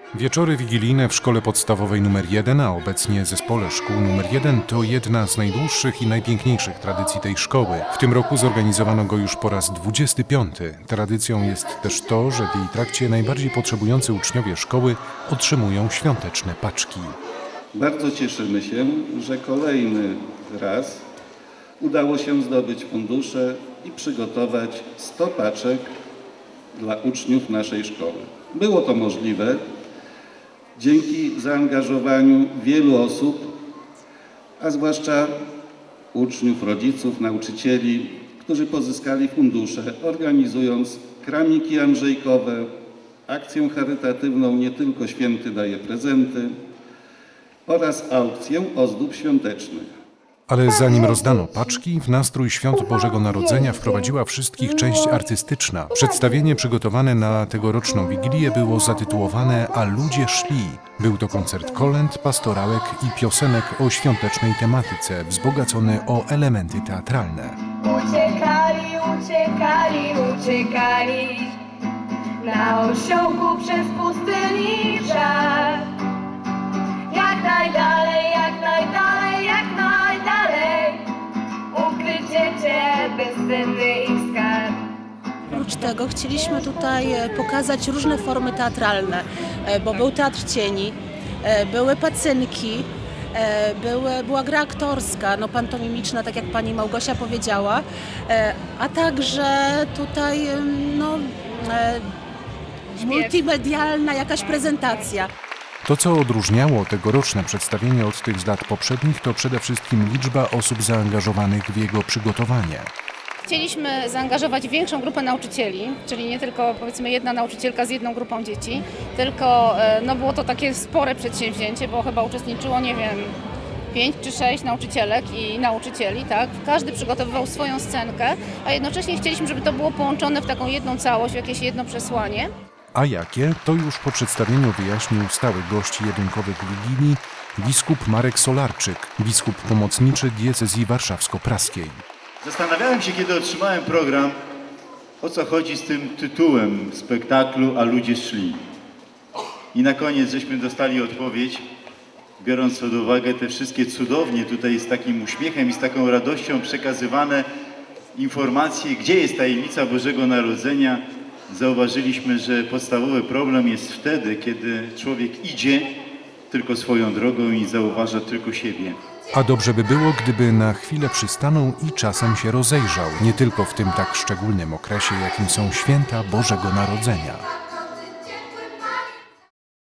Wieczory wigilijne w szkole podstawowej nr 1, a obecnie zespole szkół nr 1 to jedna z najdłuższych i najpiękniejszych tradycji tej szkoły. W tym roku zorganizowano go już po raz 25. Tradycją jest też to, że w jej trakcie najbardziej potrzebujący uczniowie szkoły otrzymują świąteczne paczki. Bardzo cieszymy się, że kolejny raz udało się zdobyć fundusze i przygotować 100 paczek dla uczniów naszej szkoły. Było to możliwe dzięki zaangażowaniu wielu osób, a zwłaszcza uczniów, rodziców, nauczycieli, którzy pozyskali fundusze, organizując kramiki andrzejkowe, akcję charytatywną Nie tylko święty daje prezenty oraz aukcję ozdób świątecznych. Ale zanim rozdano paczki, w nastrój Świąt Bożego Narodzenia wprowadziła wszystkich część artystyczna. Przedstawienie przygotowane na tegoroczną Wigilię było zatytułowane „A ludzie szli”. Był to koncert kolęd, pastorałek i piosenek o świątecznej tematyce, wzbogacony o elementy teatralne. Uciekali, uciekali, uciekali na osiołku przez pustyni żar. Jak najdalej, jak najdalej, jak najdalej, ukrycie Cię bezcenny ich skarb. Oprócz tego chcieliśmy tutaj pokazać różne formy teatralne, bo był teatr cieni, były pacynki, była gra aktorska, pantomimiczna, tak jak pani Małgosia powiedziała, a także tutaj multimedialna jakaś prezentacja. To, co odróżniało tegoroczne przedstawienie od tych z lat poprzednich, to przede wszystkim liczba osób zaangażowanych w jego przygotowanie. Chcieliśmy zaangażować większą grupę nauczycieli, czyli nie tylko powiedzmy jedna nauczycielka z jedną grupą dzieci, tylko było to takie spore przedsięwzięcie, bo chyba uczestniczyło, 5 czy 6 nauczycielek i nauczycieli, tak? Każdy przygotowywał swoją scenkę, a jednocześnie chcieliśmy, żeby to było połączone w taką jedną całość, w jakieś jedno przesłanie. A jakie? To już po przedstawieniu wyjaśnił stały gość jedynkowych Wigilii biskup Marek Solarczyk, biskup pomocniczy diecezji warszawsko-praskiej. Zastanawiałem się, kiedy otrzymałem program, o co chodzi z tym tytułem spektaklu „A ludzie szli”. I na koniec żeśmy dostali odpowiedź, biorąc pod uwagę te wszystkie cudownie tutaj z takim uśmiechem i z taką radością przekazywane informacje, gdzie jest tajemnica Bożego Narodzenia. Zauważyliśmy, że podstawowy problem jest wtedy, kiedy człowiek idzie tylko swoją drogą i zauważa tylko siebie. A dobrze by było, gdyby na chwilę przystanął i czasem się rozejrzał, nie tylko w tym tak szczególnym okresie, jakim są święta Bożego Narodzenia.